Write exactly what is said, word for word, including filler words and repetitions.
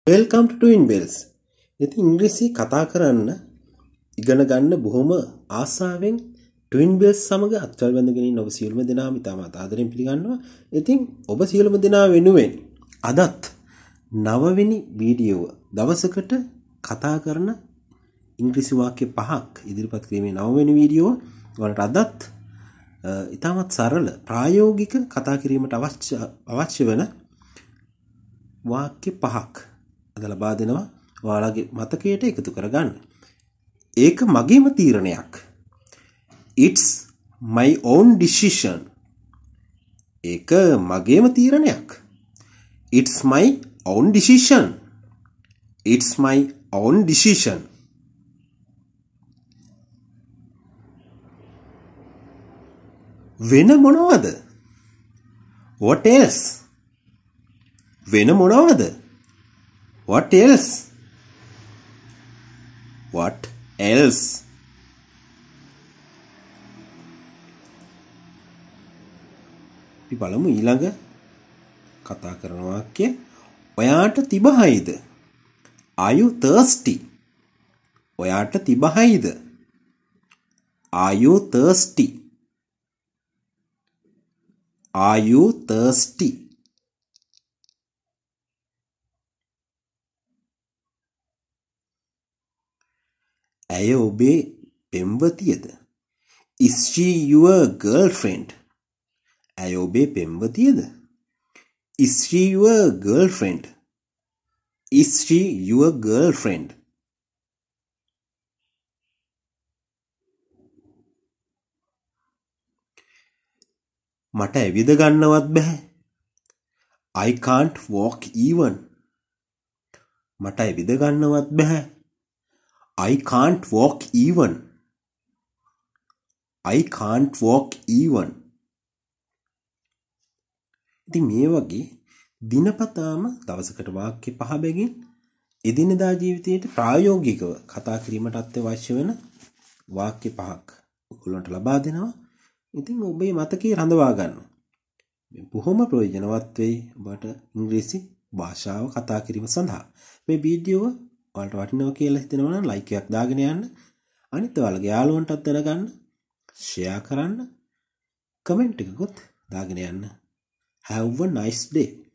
Welcome to TWINBELLS. ඉතින් ඉංග්‍රීසි කතා කරන්න ඉගෙන ගන්න බොහොම ආසාවෙන් TWINBELLS සමග අත්වල බැඳගෙන ඉන්න ඔබ සියලුම දෙනාම ඉතාමත් ආදරෙන් පිළිගන්නවා. ඉතින් ඔබ සියලුම දෙනා වෙනුවෙන් අදත් නවවෙනි වීඩියෝව දවසකට කතා කරන ඉංග්‍රීසි වාක්‍ය පහක් ඉදිරිපත් කිරීමේ නවවෙනි වීඩියෝව වලට අදත් ඉතාමත් සරල ප්‍රායෝගික කතා කිරීමට අවශ්‍ය අවශ්‍ය වෙන වාක්‍ය පහක් අද ලබා දෙනවා ඔයාලගේ මතකයට එකතු කරගන්න. ඒක මගේම තීරණයක්. It's my own decision. ඒක මගේම තීරණයක්. It's my own decision. It's my own decision. වෙන මොනවද? What else? වෙන මොනවද? What else? What else? අපි බලමු ඊළඟ කතා කරන වාක්‍ය. ඔයාට තිබහයිද? Are you thirsty? ඔයාට තිබහයිද? Are you thirsty? Are you thirsty? ඇය ඔබේ පෙම්වතියද? Is she your girlfriend? ඇය ඔබේ පෙම්වතියද? Is she your girlfriend? Is she your girlfriend? මට ඇවිද ගන්නවත් බෑ. I can't walk even. මට ඇවිද ගන්නවත් බෑ. I can't walk even. I can't walk even. ඉතින් මේ වගේ දිනපතාම දවසකට වාක්‍ය පහ බැගින් එදිනෙදා ජීවිතයේ ප්‍රායෝගිකව කතා කිරීමට අත්‍යවශ්‍ය වෙන වාක්‍ය පහක් ඔයගොල්ලන්ට ලබා දෙනවා. ඉතින් ඔබේ මතකයේ රඳවා ගන්න. මේ බොහොම ප්‍රයෝජනවත් වෙයි ඔබට ඉංග්‍රීසි භාෂාව කතා කිරීම සඳහා. මේ වීඩියෝව ඔයාලට වටිනවා කියලා හිතෙනවා නම් ලයික් එකක් දාගෙන යන්න. අනිත් ඔයාලගේ යාළුවන්ටත් දැනගන්න. ෂෙයා කරන්න. කමෙන්ට් එකකුත් දාගෙන යන්න. Have a nice day.